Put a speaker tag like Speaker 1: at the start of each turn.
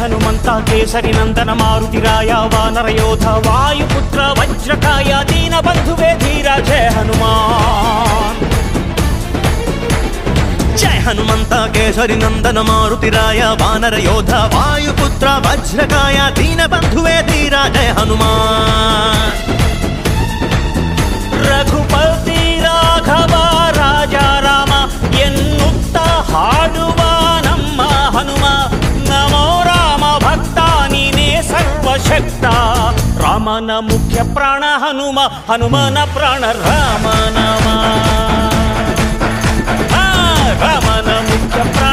Speaker 1: ಹನುಮಂತ ಕೇಸರಿ ನಂದನ ಮಾರುತಿರಾಯ ವಾನರ ಯೋಧ ವಾಯುಪುತ್ರ ವಜ್ರಕಾಯ ದೀನ ಬಂಧುವೇ ಧೀರ ಜಯ ಹನುಮಾನ್. ಜಯ ಹನುಮಂತ ಕೇಸರಿ ನಂದನ ಮಾರುತಿರಾಯ ವಾನರ ಯೋಧ ವಾಯುಪುತ್ರ ವಜ್ರಕಾಯ ದೀನ ಬಂಧುವೇ ಧೀರ ಜಯ ಹನುಮಾನ್. ರಘುಪತಿ ರಾಘವ ರಾಜ ರಾಮ ಎನ್ನುತ್ತ ಹಾಡುವ ನಮ್ಮ ಹನುಮ. ನಮೋ ರಾಮ ಭಕ್ತ ನೀನೇ ಸರ್ವಶಕ್ತ. ರಾಮನ ಮುಖ್ಯ ಪ್ರಾಣ ಹನುಮ, ಹನುಮನ ಪ್ರಾಣ ರಾಮ ನಾಮ. ರಾಮನ ಮುಖ್ಯ